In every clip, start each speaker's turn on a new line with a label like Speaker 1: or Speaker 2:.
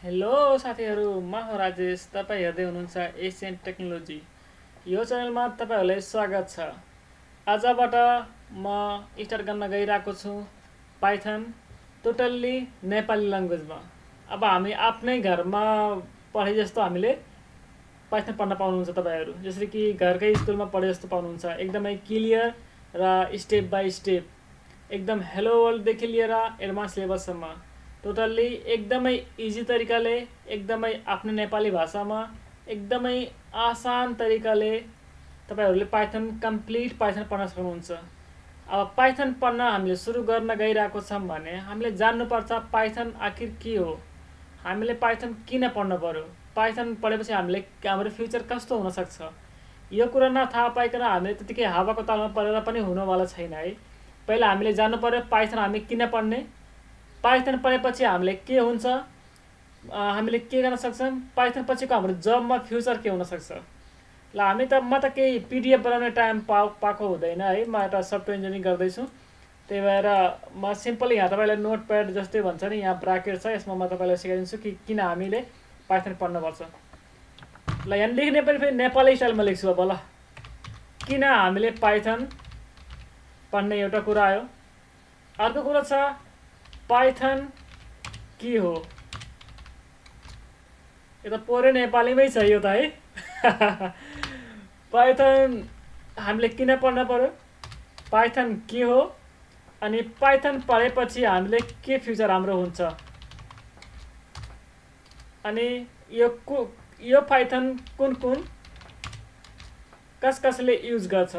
Speaker 1: Hello साथीहरू, म हो राजेश। तपाईँ हेर्दै हुनुहुन्छ एसियन टेक्नोलोजी। यो च्यानलमा तपाईँहरूलाई स्वागत छ। आजबाट म स्टार्ट गर्न गइरहेको छु पाइथन टोटल्ली नेपाली ल्याङ्ग्वेजमा। अब हामी आफ्नै घरमा पढे जस्तो हामीले पाइथन पढ्न पाउनुहुन्छ तपाईँहरू। जसरी कि घरकै स्कुलमा पढे जस्तो पाउनुहुन्छ। एकदमै क्लियर र स्टेप बाई स्टेप एकदम हेलो वर्ल्डदेखि लिएर एडभान्स लेभलसम्म टोटल्ली एकदमै इजी तरिकाले, एकदमै आफ्नो नेपाली भाषामा एकदमै आसान तरिकाले तपाईँहरूले पाइथन कम्प्लिट पाइथन पढ्न सक्नुहुन्छ। अब पाइथन पढ्न हामीले सुरु गर्न गइरहेको छौँ भने हामीले जान्नुपर्छ पाइथन आखिर के हो, हामीले पाइथन किन पढ्नु पर्यो, पाइथन पढेपछि हाम्रो फ्युचर कस्तो हुनसक्छ। यो कुरा नथाहा पाइकन हामीले त्यतिकै हावाको तालमा परेर पनि हुनुवाला छैन है। पहिला हामीले जान्नु पर्यो पाइथन हामी किन पढ्ने, पाइथन पढेपछि हामीले के हुन्छ, हामीले के गर्न सक्छौँ, पाइथन पछिको हाम्रो जबमा फ्युचर के हुनसक्छ। ल म त केही पिडिएफ बनाउने टाइम पाएको हुँदैन है। म एउटा सफ्टवेयर इन्जिनियरिङ गर्दैछु, त्यही भएर म सिम्पली यहाँ तपाईँलाई नोटप्याड जस्तै भन्छ नि, यहाँ ब्राकेट छ, यसमा म तपाईँलाई सिकाइदिन्छु कि किन हामीले पाइथन पढ्नुपर्छ। ल यहाँ लेख्ने पनि फेरि नेपाली स्टाइलमा लेख्छु। अब ल किन हामीले पाइथन पढ्ने एउटा कुरा आयो। अर्को कुरा छ पाइथन के हो। यो त पुरै नेपालीमै छ यो त है। पाइथन हामीले किन पढ्न पर्यो, पाइथन के हो, अनि पाइथन पढेपछि हामीले के फ्युचर हाम्रो हुन्छ, अनि यो पाइथन कुन कसले युज गर्छ।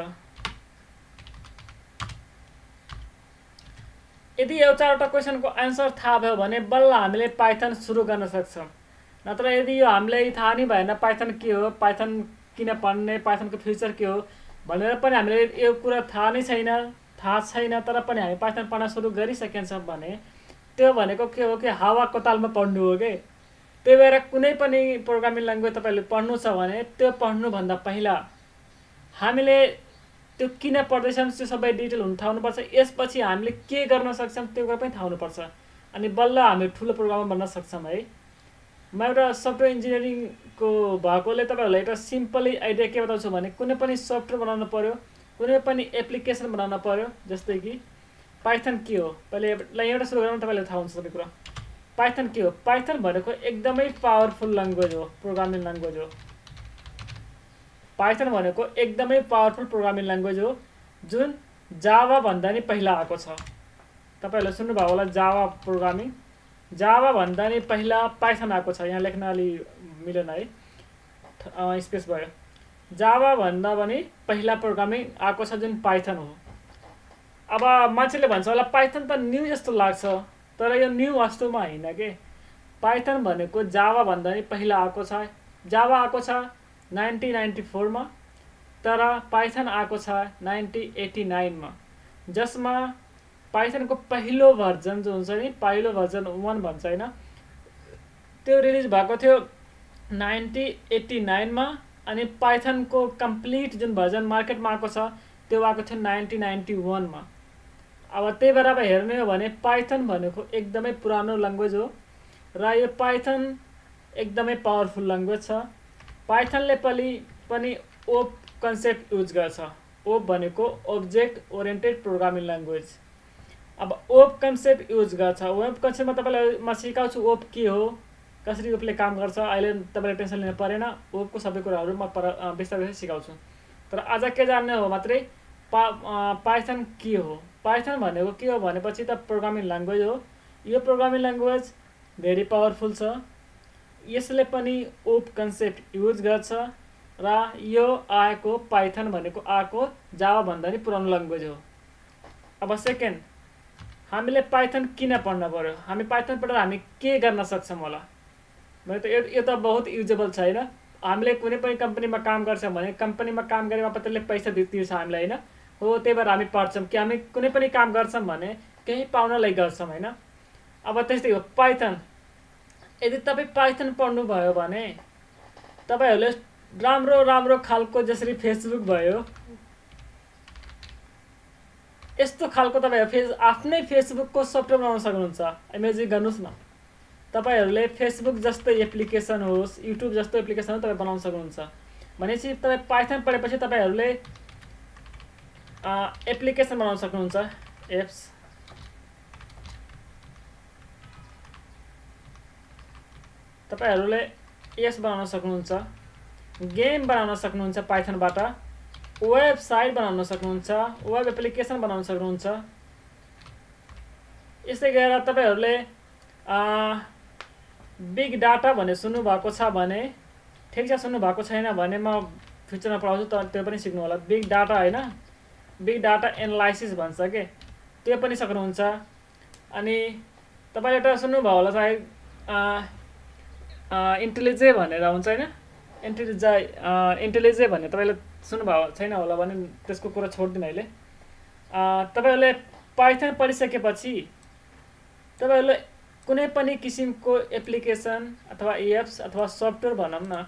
Speaker 1: यदि एउटा क्वेसनको आन्सर थाहा भयो भने बल्ल हामीले पाइथन सुरु गर्न सक्छौँ। नत्र यदि यो हामीलाई थाहा नै भएन पाइथन के हो, पाइथन किन पढ्ने, पाइथनको फ्युचर के हो भनेर पनि हामीले यो कुरा थाहा छैन तर पनि हामी पाइथन पढ्न सुरु गरिसकेका छौँ भने त्यो भनेको के हो कि हावाको तालमा पढ्नु हो कि। त्यही भएर कुनै पनि प्रोग्रामिङ ल्याङ्ग्वेज तपाईँले पढ्नु छ भने त्यो पढ्नुभन्दा पहिला हामीले त्यो किन पढ्दैछौँ त्यो सबै डिटेल हुन थाहा हुनुपर्छ। यसपछि हामीले के गर्न सक्छौँ त्यो कुरा पनि थाहा हुनुपर्छ, अनि बल्ल हामी ठुलो प्रोग्रामर बन्न सक्छौँ है। म एउटा सफ्टवेयर इन्जिनियरिङको भएकोले तपाईँहरूलाई एउटा सिम्पली आइडिया के बताउँछु भने कुनै पनि सफ्टवेयर बनाउनु पर्यो, कुनै पनि एप्लिकेसन बनाउनु पर्यो, जस्तै कि पाइथन के हो। पहिले एउटा सुरु गर्नु तपाईँलाई थाहा हुन्छ सबै कुरा। पाइथन के हो, पाइथन भनेको एकदमै पावरफुल ल्याङ्ग्वेज हो, प्रोग्रामिङ ल्याङ्ग्वेज हो। पाइथन भनेको एकदमै पावरफुल प्रोग्रामिङ ल्याङ्ग्वेज हो जुन जावा भन्दा नि पहिला आएको छ। तपाईँहरूले सुन्नुभयो होला जावा प्रोग्रामिङ, जावा भन्दा नि पहिला पाइथन आएको छ। यहाँ लेख्न अलि मिलेन है, स्पेस भयो। जावा भन्दा पनि पहिला प्रोग्रामिङ आएको छ जुन पाइथन हो। अब मान्छेले भन्छ होला पाइथन त न्यू जस्तो लाग्छ, तर यो न्यू वास्तवमा होइन के। पाइथन भनेको जावा भन्दा नि पहिला आएको छ। जावा आएको छ 1994 मा, तर पाइथन आएको छ 1989 मा, जसमा पाइथनको पहिलो भर्जन जो हुन्छ नि, पहिलो भर्जन 1 भन्छ होइन, त्यो रिलिज भएको थियो 1989 मा। अनि पाइथनको कम्प्लिट जुन भर्जन मार्केटमा आएको छ त्यो आएको थियो 1991 मा। अब त्यही भएर अब हेर्ने हो भने पाइथन भनेको एकदमै पुरानो ल्याङ्ग्वेज हो र यो पाइथन एकदमै पावरफुल ल्याङ्ग्वेज छ। पाइथनले पनि ओप कन्सेप्ट युज गर्छ। ओप भनेको अब्जेक्ट ओरिएन्टेड प्रोग्रामिङ ल्याङ्ग्वेज। अब ओप कन्सेप्ट युज गर्छ। ओप कन्सेप्टमा तपाईँलाई म सिकाउँछु ओप के हो, कसरी ओपले काम गर्छ। अहिले तपाईँले टेन्सन लिनु परेन, ओपको सबै कुराहरू म बिस्तारै सिकाउँछु। तर आज के जान्ने हो मात्रै पाइथन के हो। पाइथन भनेको के हो भनेपछि त प्रोग्रामिङ ल्याङ्ग्वेज हो। यो प्रोग्रामिङ ल्याङ्ग्वेज भेरी पावरफुल छ। यसले पनि ओप कन्सेप्ट युज गर्छ र यो आएको पाइथन भनेको आएको जावा भन्दा नि पुरानो ल्याङ्ग्वेज हो। अब सेकेन्ड, हामीले पाइथन किन पढ्न पर्यो, हामी पाइथन पढेर हामी के गर्न सक्छौँ होला। मैले त यो त बहुत युजेबल छ होइन। हामीले कुनै पनि कम्पनीमा काम गर्छौँ भने कम्पनीमा काम गरेमा त्यसले पैसा तिर्छ हामीलाई होइन हो। त्यही भएर हामी पढ्छौँ कि हामी कुनै पनि काम गर्छौँ भने केही पाउनलाई गर्छौँ होइन। अब त्यस्तै हो पाइथन। यदि तपाईँ पाइथन पढ्नुभयो भने तपाईँहरूले राम्रो खालको, जसरी फेसबुक भयो यस्तो खालको तपाईँ आफ्नै फेसबुकको सफ्टवेयर बनाउन सक्नुहुन्छ। इमेजिन गर्नुहोस् न, तपाईहरुले फेसबुक जस्तो एप्लिकेसन होस्, युट्युब जस्तो एप्लिकेसन हो तपाई बनाउन सक्नुहुन्छ। भनेपछि तपाई पाइथन पढेपछि तपाईहरुले एप्लिकेसन बनाउन सक्नुहुन्छ, एप्स। तपाईहरुले एप्स बनाउन सक्नुहुन्छ, गेम बनाउन सक्नुहुन्छ पाइथनबाट, वेबसाइट बनाउन सक्नुहुन्छ, वेब एप्लिकेसन बनाउन सक्नुहुन्छ। यसै गरेर तपाईहरुले बिग डाटा भन्ने सुन्नु भएको छ भने, ठिक छ सुन्नु भएको छैन भने म फ्युचरमा पढाउँछु, तर त्यो पनि सिक्नु होला। बिग डाटा हैन, बिग डाटा एनालाइसिस भन्छ के, त्यो पनि सक्नुहुन्छ। अनि तपाईले एउटा सुन्नु भयो होला सायद इन्टेलिजे भनेर हुन्छ हैन, इन्टेलिजे भन्ने तपाईले सुन्नु भएको छैन होला भने त्यसको कुरा छोड्दिन अहिले। तपाईहरुले पाइथन पढिसकेपछि तपाईहरुले कुनै पनि किसिमको एप्लिकेसन अथवा एप्स अथवा सफ्टवेयर भनौं न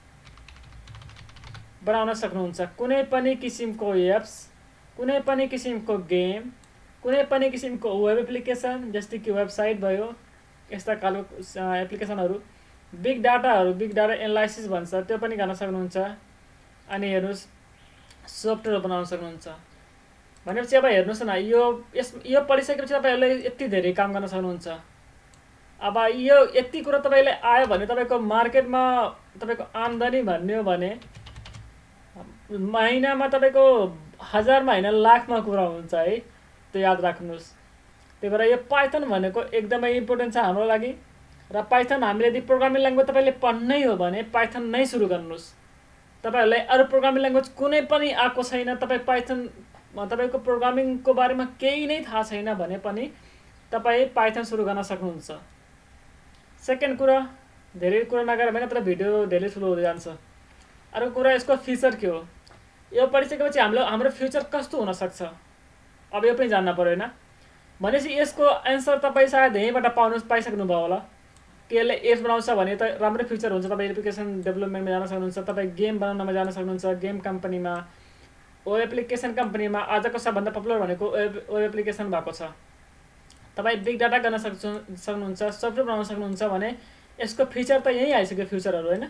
Speaker 1: बनाउन सक्नुहुन्छ। कुनै पनि किसिमको एप्स, कुनै पनि किसिमको गेम, कुनै पनि किसिमको वेब एप्लिकेसन जस्तै कि वेबसाइट भयो, यस्ता खालको एप्लिकेसनहरु, बिग डाटा एनालाइसिस भन्छ, त्यो पनि गर्न सक्नुहुन्छ। अनि हेर्नुस् सफ्टवेयर बनाउन सक्नुहुन्छ। भनेपछि अब हेर्नुस् न, यो पढिसकेपछि तपाईहरुले यति धेरै काम गर्न सक्नुहुन्छ। अब यो यति कुरा तपाईले आयो भने तपाईको मार्केटमा तपाईको आम्दानी भन्ने हो भने महिनामा तपाईको हजारमा हैन लाखमा कुरा हुन्छ है, त्यो याद राख्नुस्। त्यही भएर यो पाइथन भनेको एकदमै इम्पोर्टेन्ट छ हाम्रो लागि। र पाइथन हामीले यदि प्रोग्रामिङ ल्याङ्ग्वेज तपाईले पढ्नै हो भने पाइथन नै सुरु गर्नुस्। तपाईहरुलाई अरु प्रोग्रामिङ ल्याङ्ग्वेज कुनै पनि आएको छैन, तपाई पाइथन तपाईको प्रोग्रामिङको बारेमा केही नै थाहा छैन भने पनि तपाई पाइथन सुरु गर्न सक्नुहुन्छ। सेकेन्ड कुरा, धेरै कुरा नगरेर भने तर भिडियो धेरै ठुलो हुँदै जान्छ। अर्को कुरा यसको फिचर के हो, यो पढिसकेपछि हाम्रो फ्युचर कस्तो हुन सक्छ अब यो पनि जान्न पर्यो हैन। भनेपछि यसको आन्सर तपाई सायद यहीबाट पाइसक्नु भयो होला। के यसले एप्स बनाउँछ भने त राम्रो फ्युचर हुन्छ, तपाई एप्लिकेसन डेभलपमेन्टमा जान सक्नुहुन्छ, तपाई गेम बनाउनमा जान सक्नुहुन्छ, गेम कम्पनीमा, वेब एप्लिकेसन कम्पनीमा। आजको सबभन्दा पपुलर भनेको वेब एप्लिकेसन भएको छ। तपाई बिग डाटा गर्न सक्नुहुन्छ, सफ्टवेयर बनाउन सक्नुहुन्छ भने यसको फिचर त यही आइसक्यो फ्युचरहरु हैन।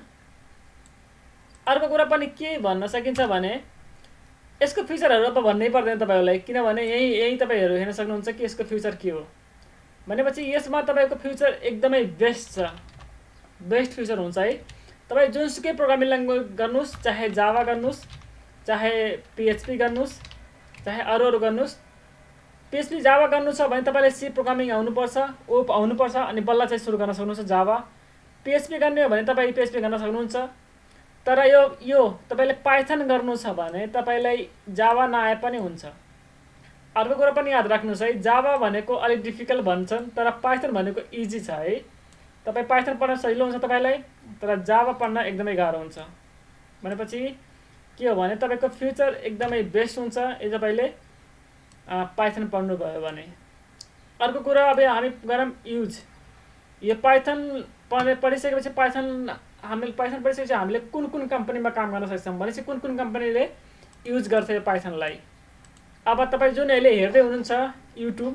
Speaker 1: अर्को कुरा पनि के भन्न सकिन्छ भने यसको फिचरहरु अब भन्नै पर्दैन तपाईहरुलाई, किनभने यही तपाईहरु हेर्न सक्नुहुन्छ कि यसको फ्युचर के हो। भनेपछि यसमा तपाईको फ्युचर एकदमै बेस्ट छ, बेस्ट फ्युचर हुन्छ है। तपाई जुनसुकै प्रोग्रामिङ ल्याङ्ग्वेज गर्नुस्, चाहे जावा गर्नुस्, चाहे पीएचपी गर्नुस्, चाहे अरू गर्नुस्। पीएचपी जावा गर्नु छ भने तपाईले सी प्रोग्रामिङ आउनुपर्छ, ओप आउनुपर्छ, अनि बल्ल चाहिँ सुरु गर्न सक्नुहुन्छ जावा। पीएचपी गर्ने हो भने तपाई पीएचपी गर्न सक्नुहुन्छ। तर यो तपाईले पाइथन गर्नु छ भने तपाईलाई जावा नआए पनि हुन्छ। अर्को कुरा पनि याद राख्नुस् है, जावा भनेको अलि डिफिकल्ट भन्छन् तर पाइथन भनेको इजी छ है। तपाई पाइथन पढ्न सजिलो हुन्छ तपाईलाई, तर जावा पढ्न एकदमै गाह्रो हुन्छ। भनेपछि के हो भने तपाईको फ्युचर एकदमै बेस्ट हुन्छ यदि तपाईले पाइथन पढ्नु भयो भने। अर्को कुरा अब हामी गरौँ युज। यो पाइथन पढिसकेपछि हामीले पाइथन पढिसकेपछि हामीले कुन कम्पनीमा काम गर्न सक्छौं भनेपछि कुन कम्पनीले युज गर्छ यो पाइथनलाई। अब तपाई जुन अहिले हेर्दै हुनुहुन्छ युट्युब,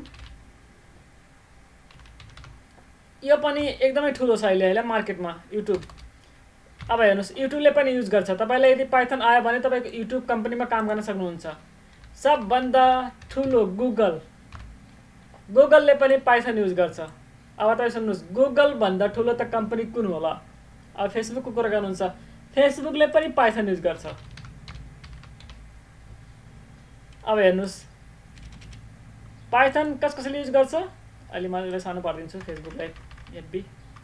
Speaker 1: यो पनि एकदमै ठुलो छ अहिले मार्केटमा युट्युब। अब हेर्नुस् युट्युबले पनि युज गर्छ। तपाईलाई यदि पाइथन आयो भने तपाईको युट्युब कम्पनीमा काम गर्न सक्नुहुन्छ। सबभन्दा ठुलो गुगलले पनि पाइथन युज गर्छ। अब तपाई सुन्नुस्, गुगल भन्दा ठुलो त कम्पनी कुन होला? अब फेसबुकको कुरा गर्नुहुन्छ, फेसबुकले पनि पाइथन युज गर्छ। अब हेर्नुस् पाइथन कसले युज गर्छ, अहिले मैले सानो पार्दिन्छु फेसबुकलाई एफबी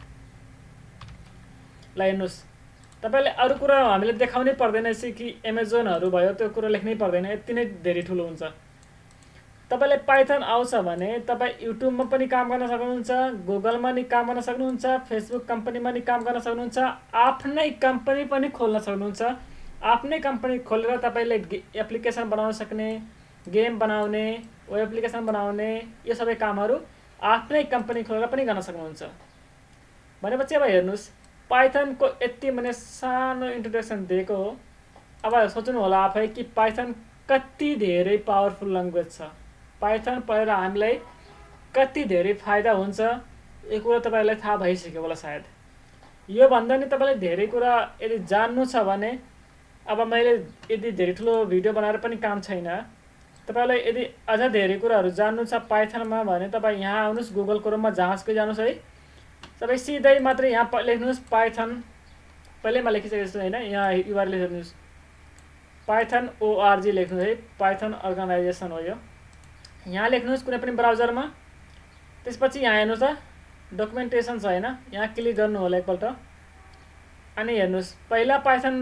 Speaker 1: लाई। हेर्नुस् तपाईले अरु कुरा हामीले देखाउनै पर्दैन कि अमेजनहरु भयो, त्यो कुरा लेख्नै पर्दैन, यति नै धेरै ठुलो हुन्छ। तपाईले पाइथन आउँछ भने तपाई युट्युबमा पनि काम गर्न सक्नुहुन्छ, गुगलमा नि काम गर्न सक्नुहुन्छ, फेसबुक कम्पनीमा नि काम गर्न सक्नुहुन्छ, आफ्नै कम्पनी पनि खोल्न सक्नुहुन्छ। आफ्नै कम्पनी खोलेर तपाईले एप्लिकेसन बनाउन सक्ने, गेम बनाउने, वेब एप्लिकेसन बनाउने, यो सबै कामहरु आफ्नै कम्पनी खोलेर पनि गर्न सक्नुहुन्छ। भनेपछि अब हेर्नुस् पाइथनको यति भने सानो इन्ट्रोडक्सन दिएको हो। अब सोच्नु होला आफै कि पाइथन कति धेरै पावरफुल ल्याङ्ग्वेज छ, पाइथन पढेर हामीलाई कति धेरै फाइदा हुन्छ, यो कुरा तपाईलाई थाहा भइसक्यो होला सायद। यो भन्दा नि तपाईले धेरै कुरा यदि जान्नु छ भने अब मैले यदि धेरै ठुलो भिडियो बनाएर पनि काम छैन। तपाईलाई यदि अझ धेरै कुराहरू जान्नु छ पाइथनमा भने तपाईँ यहाँ आउनुहोस्, गुगल क्रोममा जाँचकै जानुहोस् है। तपाईँ सिधै मात्रै यहाँ लेख्नुहोस् पाइथन, पहिल्यै म लेखिसकेको छु होइन, यहाँ युआरएल लेख्नुहोस् पाइथन org लेख्नुहोस् है। पाइथन अर्गनाइजेसन हो यो। यहाँ लेख्नुहोस् कुनै पनि ब्राउजरमा। त्यसपछि यहाँ हेर्नुहोस् त डकुमेन्टेसन छ होइन, यहाँ क्लिक गर्नु होला एकपल्ट। अनि हेर्नुहोस् पहिला पाइथन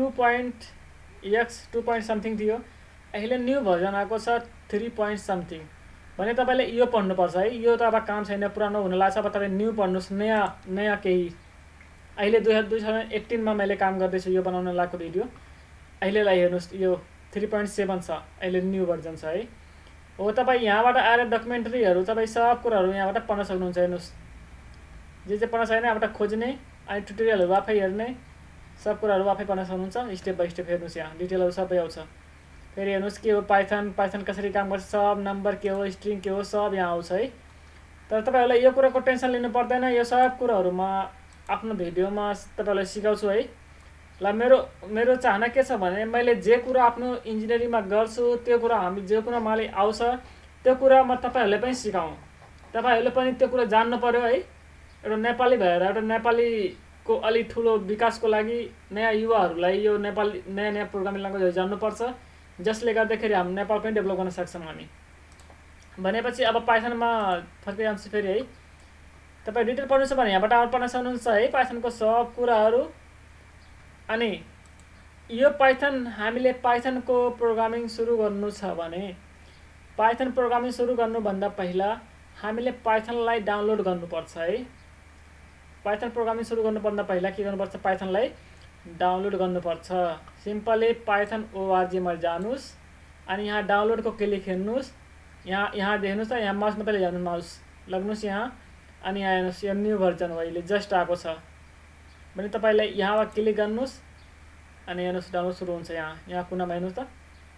Speaker 1: 2.x 2 समथिङ थियो, अहिले न्यू भर्जन आएको छ 3 समथिङ। भने तपाईँले यो पढ्नुपर्छ है। यो त अब काम छैन, पुरानो हुन लाग्छ। अब तपाईँ न्यू पढ्नुहोस्, नयाँ केही। अहिले 2018 मा मैले काम गर्दैछु यो बनाउन लागेको भिडियो। अहिलेलाई हेर्नुहोस् यो 3.7 छ, अहिले न्यू भर्जन छ है। हो तपाईँ यहाँबाट आएर डकुमेन्ट्रीहरू तपाईँ सब कुराहरू यहाँबाट पढ्न सक्नुहुन्छ। हेर्नुहोस् जे पढ्न छैन यहाँबाट खोज्ने, अनि ट्युटोरियलहरू आफै हेर्ने, सब कुराहरू आफै पढ्न सक्नुहुन्छ। स्टेप बाई स्टेप हेर्नुहोस्, यहाँ डिटेलहरू सबै आउँछ। फेरि हेर्नुहोस् के हो पाइथन कसरी काम गर्छ, सब नम्बर के हो, स्ट्रिङ के हो, सब यहाँ आउँछ है। तर तपाईँहरूलाई यो कुराको टेन्सन लिनु पर्दैन, यो सब कुराहरू म आफ्नो भिडियोमा तपाईँहरूलाई सिकाउँछु है। ल मेरो चाहना के छ भने मैले जे कुरा आफ्नो इन्जिनियरिङमा गर्छु त्यो कुरा जे कुरा मलाई आउँछ त्यो कुरा म तपाईँहरूले पनि सिकाउँ। तपाईँहरूले पनि त्यो कुरा जान्नु पर्यो है। एउटा नेपाली भएर एउटा नेपालीको अलि ठुलो विकासको लागि नयाँ युवाहरूलाई यो नयाँ प्रोग्रामिङ ल्याङ्ग्वेजहरू जान्नुपर्छ, जसले गर्दाखेरि हामी नेपाल पनि डेभलप गर्न सक्छौँ हामी। भनेपछि अब पाइथनमा फर्किजान्छु फेरि है। तपाईँ डिटेल पढ्नु छ भने यहाँबाट पढ्न सक्नुहुन्छ है पाइथनको सब कुराहरू। अनि यो हामीले पाइथनको प्रोग्रामिङ सुरु गर्नु छ भने पाइथन प्रोग्रामिङ सुरु गर्नुभन्दा पहिला हामीले पाइथनलाई डाउनलोड गर्नुपर्छ है। पाइथन प्रोग्रामिङ सुरु गर्नुभन्दा पहिला के गर्नुपर्छ, पाइथनलाई डाउनलोड गर्नुपर्छ। सिम्पली पाइथन org मा जानुहोस्, अनि यहाँ डाउनलोडको क्लिक हेर्नुहोस्। यहाँ देख्नुहोस् त, यहाँ माउस मात्रै ल्याउनु, माउस लग्नुहोस् यहाँ। अनि यहाँ हेर्नुहोस् यो न्यू भर्जन हो, अहिले जस्ट आएको छ भने तपाईँलाई यहाँबाट क्लिक गर्नुहोस्। अनि हेर्नुहोस् डाउनलोड सुरु हुन्छ। यहाँ कुनामा हेर्नुहोस् त।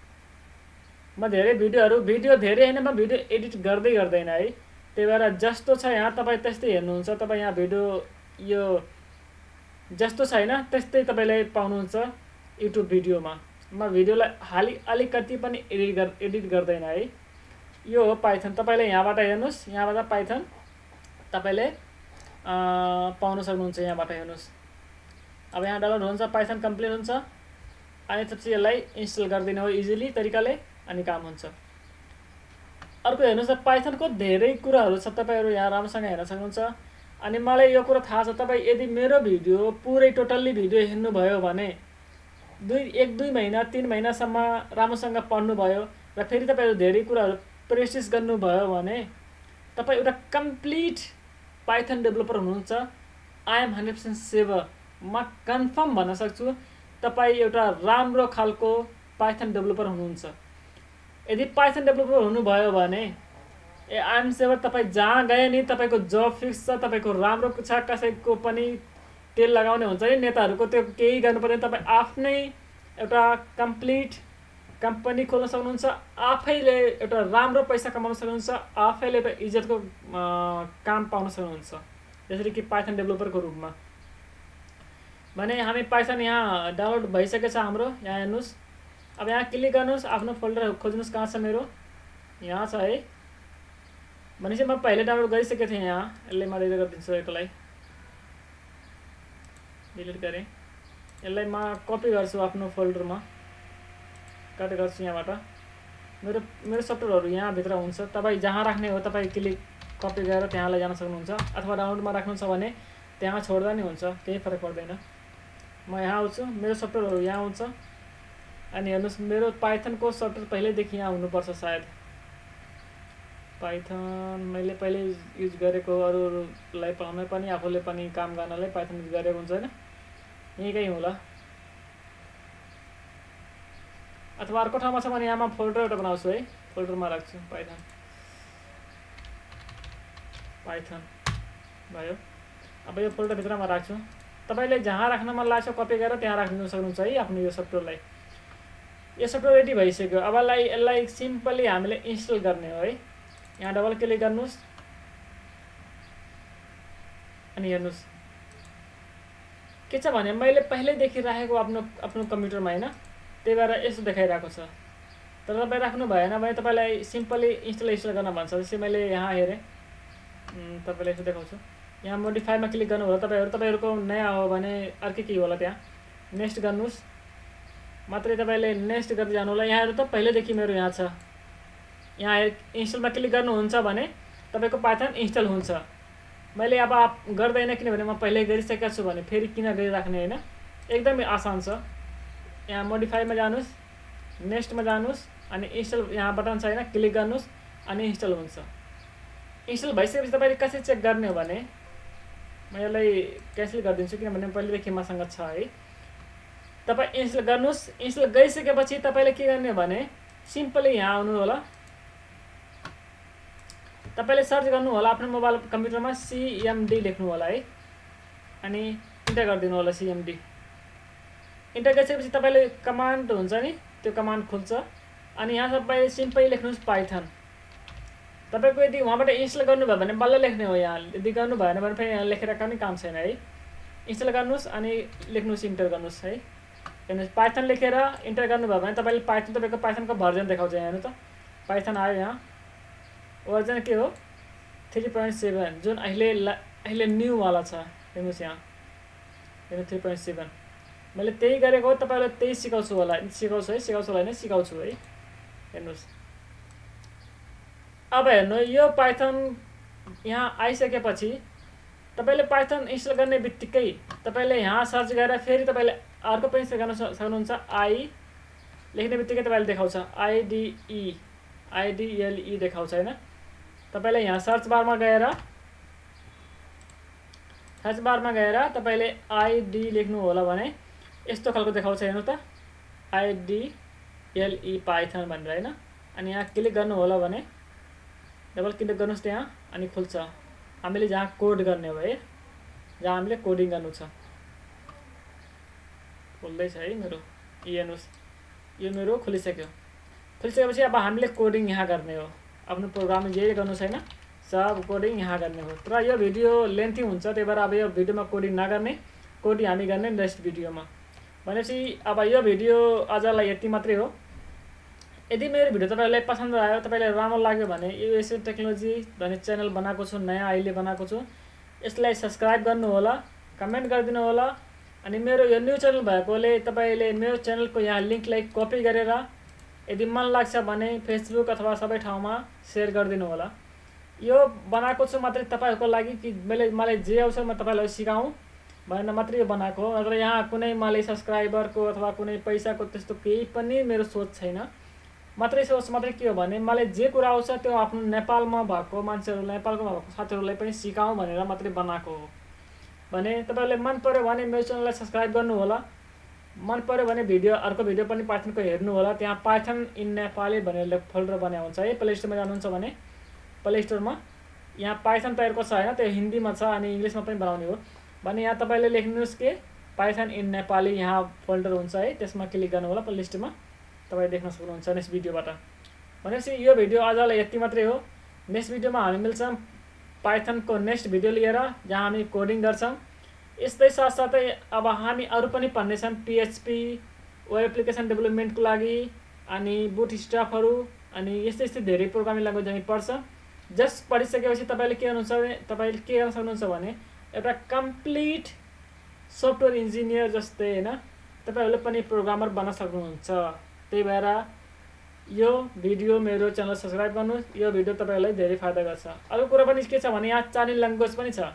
Speaker 1: म धेरै भिडियो धेरै होइन, म भिडियो एडिट गर्दैन है। त्यही भएर जस्तो छ यहाँ तपाईँ त्यस्तै हेर्नुहुन्छ। तपाईँ यहाँ भिडियो यो जस्तो छैन त्यस्तै तपाईँले पाउनुहुन्छ युट्युब भिडियोमा। म भिडियोलाई अलिकति पनि एडिट गर्दैन है। यो हो पाइथन। तपाईँले यहाँबाट हेर्नुहोस्, यहाँबाट पाइथन तपाईँले पाउन सक्नुहुन्छ। यहाँबाट हेर्नुहोस् अब यहाँ डाउनलोड हुन्छ, पाइथन कम्प्लिट हुन्छ। अनि त्यसपछि यसलाई इन्स्टल गरिदिनु हो इजिली तरिकाले, अनि काम हुन्छ। अर्को हेर्नुहोस् त पाइथनको धेरै कुराहरू छ, तपाईँहरू यहाँ राम्रोसँग हेर्न सक्नुहुन्छ। अनि मलाई यो कुरा थाहा छ, तपाईँ यदि मेरो भिडियो पुरै टोटल्ली भिडियो हेर्नुभयो भने 1-2 महिना 3 महिनासम्म राम्रोसँग पढ्नुभयो र फेरि तपाईँहरू धेरै कुराहरू प्र्याक्टिस गर्नुभयो भने तपाईँ एउटा कम्प्लिट पाइथन डेभलपर हुनुहुन्छ। आई एम 100% सेवर, म कन्फर्म भन्न सक्छु तपाईँ एउटा राम्रो खालको पाइथन डेभलपर हुनुहुन्छ। यदि पाइथन डेभलपर हुनुभयो भने आई एम सेवर तपाईँ जहाँ गए नि तपाईँको जब फिक्स छ, तपाईँको राम्रो छ। कसैको पनि तेल लगाउने हुन्छ नि नेताहरूको, त्यो केही गर्नु पर्दैन। तपाईँ आफ्नै एउटा कम्प्लिट कम्पनी खोल्न सक्नुहुन्छ, आफैले एउटा राम्रो पैसा कमाउन सक्नुहुन्छ, आफैले एउटा इज्जतको काम पाउन सक्नुहुन्छ, जसरी कि पाइथन डेभलपरको रूपमा। भने हामी पाइथन यहाँ डाउनलोड भइसकेको छ हाम्रो। यहाँ हेर्नुहोस्, अब यहाँ क्लिक गर्नुहोस्, आफ्नो फोल्डर खोज्नुहोस् कहाँ छ मेरो। यहाँ छ है। भनेपछि म पहिले डाउनलोड गरिसकेको थिएँ। यहाँ यसलाई म डिलिट गरिदिन्छु, यसलाई डिलिट गरेँ। यसलाई म कपी गर्छु आफ्नो फोल्डरमा, कट गर्छु यहाँबाट। मेरो सफ्टवेयरहरू यहाँभित्र हुन्छ। तपाईँ जहाँ राख्ने हो तपाईँ क्लिक कपी गरेर त्यहाँ लैजान सक्नुहुन्छ, अथवा डाउनलोडमा राख्नु छ भने त्यहाँ छोड्दा नि हुन्छ, केही फरक पर्दैन। म यहाँ आउँछु, मेरो सफ्टवेयरहरू यहाँ हुन्छ। अनि हेर्नुहोस् मेरो पाइथनको सफ्टवेयर पहिल्यैदेखि यहाँ हुनुपर्छ सायद। पाइथन मैले पहिले युज गरेको, अरूलाई पढाउनै पनि आफूले पनि काम गर्नलाई पाइथन युज गरेको हुन्छ होइन, यहीँ कहीँ होला। अथवा अर्को ठाउँमा छ भने यहाँ म फोल्डर एउटा बनाउँछु है, फोल्डरमा राख्छु पाइथन भयो। अब यो फोल्डरभित्रमा राख्छु। तपाईँले जहाँ राख्न मन लाग्छ कपी गरेर त्यहाँ राख्न सक्नुहुन्छ है आफ्नो यो सफ्टवेयरलाई। यो सफ्टवेयर रेडी भइसक्यो। अब यसलाई सिम्पली हामीले इन्स्टल गर्ने हो है। यहाँ डबल क्लिक गर्नुहोस्। अनि हेर्नुस् के छ भने मैले पहिल्यैदेखि राखेको आफ्नो कम्प्युटरमा हैन, त्यही भएर यसो देखाइरहेको छ। तर तपाईँ राख्नु भएन भने तपाईँलाई सिम्पली इन्स्टल गर्न भन्छ। जस्तै मैले यहाँ हेरेँ, तपाईँलाई यसो देखाउँछु। यहाँ मोडिफाईमा क्लिक गर्नु होला तपाईँहरूको नयाँ हो भने अर्कै के होला, त्यहाँ नेक्स्ट गर्नुस् मात्रै तपाईँले नेक्स्ट गर्दै जानु होला। यहाँ हेर्नु त पहिल्यैदेखि मेरो यहाँ छ। यहाँ इन्स्टलमा क्लिक गर्नुहुन्छ भने तपाईँको पाइथन इन्स्टल हुन्छ। मैले अब गर्दैन किनभने म पहिल्यै गरिसकेको छु भने फेरि किन गरिराख्ने हैन, एकदमै आसान छ। यहाँ मोडिफाईमा जानुस्, नेक्स्टमा जानुस् अनि इन्स्टल यहाँ बटन छ हैन, क्लिक गर्नुस् अनि इन्स्टल हुन्छ। इन्स्टल भइसकेपछि तपाईँले कसरी चेक गर्ने हो भने म यसलाई क्यान्सल गरिदिन्छु किनभने पहिलेदेखि मसँग छ है। तपाईँ इन्स्टल गर्नुस्, इन्स्टल गरिसकेपछि तपाईँले के गर्ने भने सिम्पली यहाँ आउनु होला। तपाईले सर्च गर्नु होला आफ्नो मोबाइल कम्प्युटरमा CMD लेख्नु होला है, अनि इन्टर गरिदिनु होला CMD। इन्टर गरिसकेपछि तपाईँले कमान्ड हुन्छ नि, त्यो कमान्ड खुल्छ अनि यहाँ तपाईले सिम्पली लेख्नुस् पाइथन। तपाईको यदि वहाँबाट इन्स्टल गर्नुभयो भने बल्ल लेख्ने हो, यहाँ यदि गर्नु भएन भने फेरि यहाँ लेखेर कुनै काम छैन है। इन्स्टल गर्नुस् अनि लेख्नुस्, इन्टर गर्नुस् है। हेर्नुस् पाइथन लेखेर इन्टर गर्नुभयो भने तपाईँले पाइथन तपाईँको पाइथनको भर्जन देखाउँछ। यहाँ हेर्नु त पाइथन आयो, यहाँ भर्जन के हो 3.7 जुन अहिले न्यू वाला छ। हेर्नुस् यहाँ हेर्नु 3.7 मैले त्यही गरेको हो, तपाईँलाई त्यही सिकाउँछु होला हैन सिकाउँछु है। हेर्नुस् अब हेर्नु यो पाइथन यहाँ आइसकेपछि तपाईले पाइथन इन्स्टल गर्ने बित्तिकै तपाईले यहाँ सर्च गरेर फेरि तपाईले अर्को पनि इन्स्टल गर्न सक्नुहुन्छ। आई लेख्ने बित्तिकै तपाईले देखाउँछ IDE देखाउँछ हैन। तपाईले यहाँ सर्च बारमा गएर तपाईले ID लेख्नु होला भने यस्तो खालको देखाउँछ। हेर्नु त IDLE पाइथन भनेर हैन। अनि यहाँ क्लिक गर्नु होला भने डबल क्लिक गर्नुस् त्यहाँ अनि खुल्छ। हामीले जहाँ कोड गर्ने हो है, जहाँ हामीले कोडिङ गर्नु छ। खुल्दैछ है मेरो, हेर्नुस् यो मेरो खुलिसक्यो। खुलिसकेपछि अब हामीले कोडिङ यहाँ गर्ने हो, आफ्नो प्रोग्रामिङ जे गर्नु छैन सब कोडिङ यहाँ गर्ने हो। तर यो भिडियो लेन्थी हुन्छ, त्यही भएर अब यो भिडियोमा कोडिङ नगर्ने, कोडिङ हामी गर्ने नेक्स्ट भिडियोमा। भनेपछि अब यो भिडियो आजलाई यति मात्रै हो। यदि मेरो भिडियो तपाईलाई पसन्द आयो, तपाईलाई राम्रो लाग्यो भने एसएन टेक्नोलोजी भन्ने च्यानल बनाएको छु, नयाँ अहिले बनाएको छु, यसलाई सब्स्क्राइब गर्नु होला, कमेन्ट गरिदिनु होला। अनि मेरो यो न्यू च्यानल भएकोले तपाईले मेरो च्यानलको यहाँ लिंकलाई कपी गरेर यदि मन लाग्छ भने फेसबुक अथवा सबै ठाउँमा शेयर गरिदिनु होला। यो बनाएको छु मात्रै तपाईहरुको लागि कि मलाई जे आउँछ म तपाईलाई सिकाउँ भनेर मात्रै यो बनाएको हो। तर यहाँ कुनै मलाई सब्स्क्राइबरको अथवा कुनै पैसाको त्यस्तो केही पनि मेरो सोच छैन। मात्रै सोच मात्रै के हो भने मलाई जे कुरा आउँछ त्यो आफ्नो नेपालमा भएको मान्छेहरुलाई, नेपालको भएको साथीहरुलाई पनि सिकाउँ भनेर मात्रै बनाएको हो। भने तपाईहरुलाई मन पर्यो भने मेरो च्यानललाई सब्स्क्राइब गर्नु होला। मन पर्यो भने अर्को भिडियो पनि पाइथनको हेर्नु होला। त्यहाँ पाइथन इन नेपाली भनेर फोल्डर बनाएको हुन्छ है। प्ले स्टोरमा जानुहुन्छ भने प्ले स्टोरमा यहाँ पाइथन तयारको छ हैन, त्यो हिन्दीमा छ अनि इंग्लिशमा पनि बनाउने हो भने यहाँ तपाईले लेख्नुस् के पाइथन इन नेपाली, यहाँ फोल्डर हुन्छ है, त्यसमा क्लिक गर्नु होला। प्ले स्टोरमा तपाई देख्न सक्नुहुन्छ नेक्स्ट भिडियोबाट। भनेपछि यो भिडियो आजलाई यति मात्रै हो। नेक्स्ट भिडियोमा हामी मिल्छौं पाइथनको नेक्स्ट भिडियो लिएर, जहाँ हामी कोडिङ गर्छौं। यस्तै साथसाथै अब हामी अरु पनि पढ्ने छौं, PHP वेब एप्लिकेसन डेभलपमेन्टको लागि अनि बुटस्ट्र्यापहरु अनि यस्तै धेरै प्रोग्रामिङ ल्याङ्ग्वेज हामी पढ्छौं। जस्ट पढिसकेपछि तपाईले के गर्न सक्नुहुन्छ भने एउटा कम्प्लिट सफ्टवेयर इन्जिनियर जस्तै हैन तपाईहरुले पनि प्रोग्रामर बन्न सक्नुहुन्छ। त्यही भएर यो भिडियो मेरो च्यानल सब्स्क्राइब गर्नुस्। यो भिडियो तपाईहरुलाई धेरै फाइदा गर्छ। अरु कुरा पनि के छ भने यहाँ चाइनिज ल्याङ्ग्वेज पनि छ।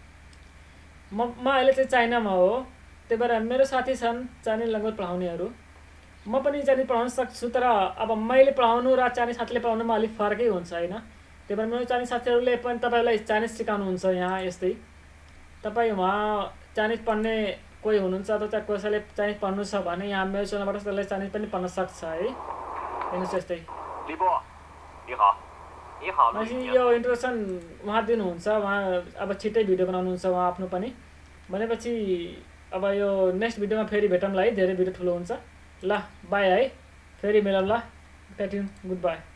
Speaker 1: म अहिले चाहिँ चाइनामा हो, त्यही भएर मेरो साथी छन् चाइनिज ल्याङ्ग्वेज पढाउनेहरु। म पनि चाइनिज पढाउन सक्छु, तर अब मैले पढाउनु र चाइनिज साथीले पढाउनुमा अलि फरकै हुन्छ हैन। त्यही भएर मेरो चाइनिज साथीहरुले पनि तपाईहरुलाई चाइनिज सिकाउनुहुन्छ। यहाँ यस्तै तपाई वहाँ चाइनिज पढ्ने कोही हुनुहुन्छ अथवा कसैले चाइनिज पढ्नु छ भने यहाँ मेरो च्यानलबाट त्यसलाई चाइनिज पनि पढ्न सक्छ है। हेर्नुस् यस्तै यो इन्ट्रोडक्सन उहाँ दिनुहुन्छ, उहाँ अब छिट्टै भिडियो बनाउनुहुन्छ उहाँ आफ्नो पनि। भनेपछि अब यो नेक्स्ट भिडियोमा फेरि भेटौँला है, धेरै भिडियो ठुलो हुन्छ। ल बाई है, फेरि मिलौँ ल, गुड बाई।